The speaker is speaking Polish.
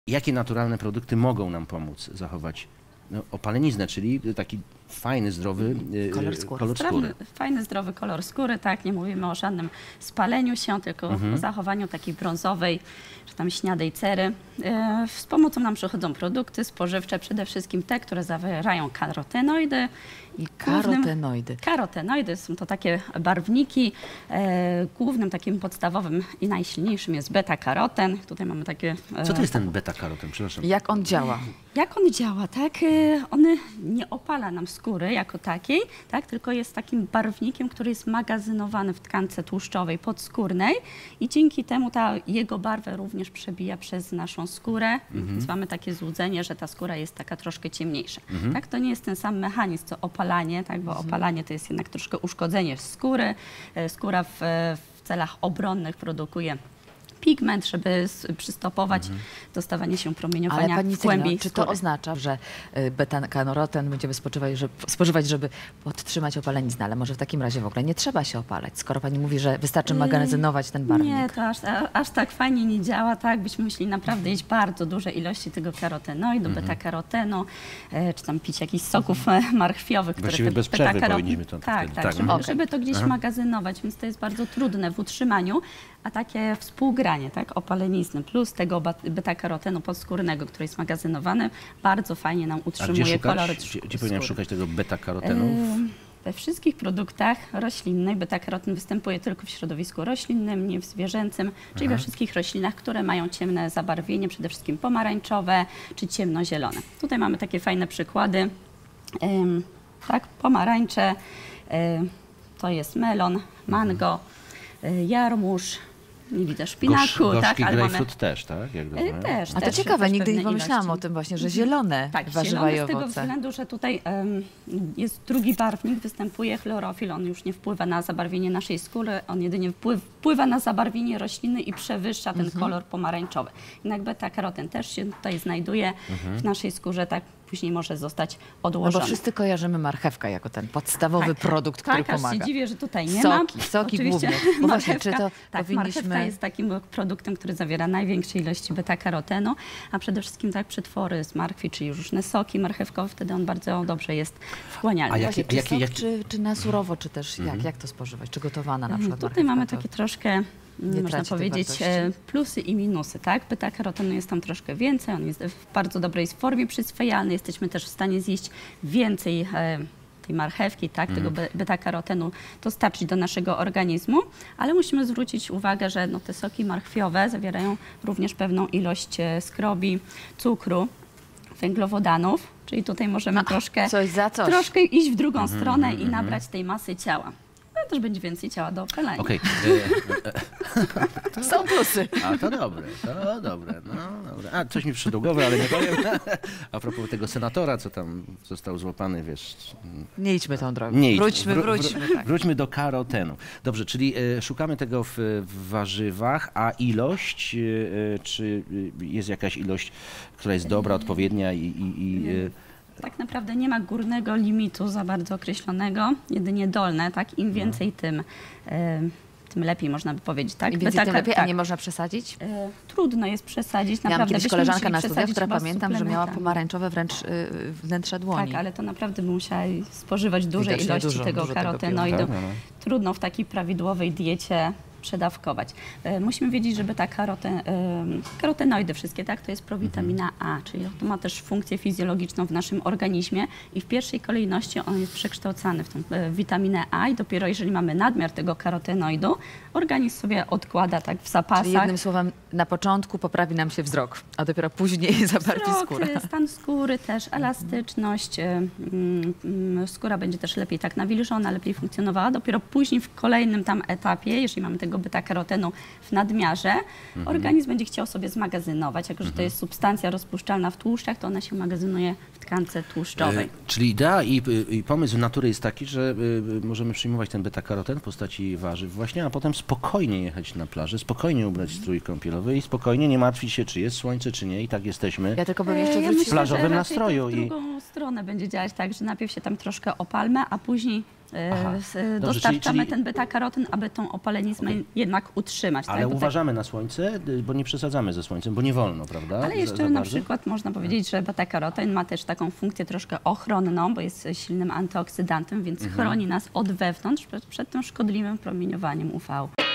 Jakie naturalne produkty mogą nam pomóc zachować opaleniznę, czyli taki fajny, zdrowy kolor skóry. Fajny, zdrowy kolor skóry, tak, nie mówimy o żadnym spaleniu się, tylko o zachowaniu takiej brązowej, czy tam śniadej cery. Z pomocą nam przychodzą produkty spożywcze, przede wszystkim te, które zawierają karotenoidy. I karotenoidy są to takie barwniki. Głównym takim podstawowym i najsilniejszym jest beta-karoten. Tutaj mamy takie... Co to jest ten beta-karoten? Przepraszam. Jak on działa? Jak on działa, tak? On nie opala nam skóry jako takiej, tak? Tylko jest takim barwnikiem, który jest magazynowany w tkance tłuszczowej podskórnej i dzięki temu ta jego barwę również przebija przez naszą skórę. Więc mamy takie złudzenie, że ta skóra jest taka troszkę ciemniejsza. Tak? To nie jest ten sam mechanizm, co opalanie, tak? Bo opalanie to jest jednak troszkę uszkodzenie skóry. Skóra w celach obronnych produkuje pigment, żeby przystopować dostawanie się promieniowania. Ale pani w głębi czy to oznacza, że beta-karoten będziemy spożywać, żeby podtrzymać opaleniznę? Ale może w takim razie w ogóle nie trzeba się opalać, skoro pani mówi, że wystarczy magazynować ten barwnik? Nie, to aż tak fajnie nie działa, tak? Byśmy musieli naprawdę jeść bardzo duże ilości tego karotenoidu, beta-karotenu, czy tam pić jakichś soków marchwiowych, które właściwie bez przerwy powinniśmy to żeby to gdzieś magazynować, więc to jest bardzo trudne w utrzymaniu. A takie współgranie, tak, opalenizny plus tego beta-karotenu podskórnego, który jest magazynowany, bardzo fajnie nam utrzymuje kolory skóry. Gdzie powinienem szukać tego beta-karotenu? We wszystkich produktach roślinnych beta-karoten występuje tylko w środowisku roślinnym, nie w zwierzęcym, czyli we wszystkich roślinach, które mają ciemne zabarwienie, przede wszystkim pomarańczowe czy ciemnozielone. Tutaj mamy takie fajne przykłady. Tak, pomarańcze, to jest melon, mango, jarmuż. Nie widzę szpinaku, gorzki ale grejpfrut też, tak? Jak też. A to ciekawe, nigdy nie pomyślałam o tym właśnie, że zielone warzywa i owoce. Z tego względu, że tutaj jest drugi barwnik, występuje chlorofil, on już nie wpływa na zabarwienie naszej skóry, on jedynie wpływa na zabarwienie rośliny i przewyższa ten kolor pomarańczowy. Jednak beta-karoten też się tutaj znajduje w naszej skórze, tak później może zostać odłożony. No bo wszyscy kojarzymy marchewkę jako ten podstawowy produkt, który pomaga. Tak, aż się dziwię, że tutaj nie ma. Soki głównie. Bo właśnie, czy to powinniśmy... Marchewka jest takim produktem, który zawiera największe ilości beta-karotenu, a przede wszystkim tak przetwory z marchwi, czyli różne soki marchewkowe, wtedy on bardzo dobrze jest wchłanialny. Czy na surowo, czy też jak to spożywać? Czy gotowana na przykład Tutaj mamy takie troszkę, można powiedzieć, plusy i minusy, tak? Beta-karotenu jest tam troszkę więcej, on jest w bardzo dobrej formie przyswajalny, jesteśmy też w stanie zjeść więcej tej marchewki, tak, tego beta-karotenu dostarczyć do naszego organizmu, ale musimy zwrócić uwagę, że te soki marchwiowe zawierają również pewną ilość skrobi, cukru, węglowodanów, czyli tutaj możemy troszkę iść w drugą stronę i nabrać tej masy ciała. No, też będzie więcej ciała do opalania. Okej. Są plusy. A to dobre, no dobre. A coś mi przyszło do głowy, ale nie powiem. A propos tego senatora, co tam został złapany, wiesz. Nie idźmy tą drogą. Wróćmy do karotenu. Dobrze, czyli szukamy tego w warzywach, a ilość, czy jest jakaś ilość, która jest dobra, odpowiednia Tak naprawdę nie ma górnego limitu za bardzo określonego, jedynie dolne, tak? Im więcej, tym lepiej, można by powiedzieć, tak? Im więcej, tym lepiej, a nie można przesadzić? Trudno jest przesadzić. Miałam naprawdę kiedyś koleżankę na studiach, która pamiętam, że miała pomarańczowe wręcz wnętrze dłoni. Tak, ale to naprawdę by musiała spożywać duże ilości tego karotenoidu. Trudno w takiej prawidłowej diecie przedawkować. Musimy wiedzieć, że karotenoidy wszystkie, tak, to jest prowitamina A, czyli to ma też funkcję fizjologiczną w naszym organizmie i w pierwszej kolejności on jest przekształcany w tą witaminę A i dopiero jeżeli mamy nadmiar tego karotenoidu, organizm sobie odkłada tak w zapasach. Czyli jednym słowem, na początku poprawi nam się wzrok, a dopiero później zabarwi skórę. Stan skóry też, elastyczność, skóra będzie też lepiej tak nawilżona, lepiej funkcjonowała. Dopiero później w kolejnym tam etapie, jeżeli mamy tego beta-karotenu w nadmiarze, organizm będzie chciał sobie zmagazynować. Jako że to jest substancja rozpuszczalna w tłuszczach, to ona się magazynuje w tkance tłuszczowej. Czyli idea i pomysł natury jest taki, że możemy przyjmować ten beta-karoten w postaci warzyw właśnie, a potem spokojnie jechać na plażę, spokojnie ubrać strój kąpielowy i spokojnie nie martwić się, czy jest słońce, czy nie, i tak jesteśmy ja tylko bym jeszcze w plażowym nastroju. W drugą stronę będzie działać tak, że najpierw się tam troszkę opalmy, a później dostarczamy ten beta-karotyn, aby tą opalenizmę jednak utrzymać. Ale tak? uważamy na słońce, bo nie przesadzamy ze słońcem, bo nie wolno, prawda? Ale jeszcze na przykład można powiedzieć, że beta-karoten ma też taką funkcję troszkę ochronną, bo jest silnym antyoksydantem, więc chroni nas od wewnątrz przed tym szkodliwym promieniowaniem UV.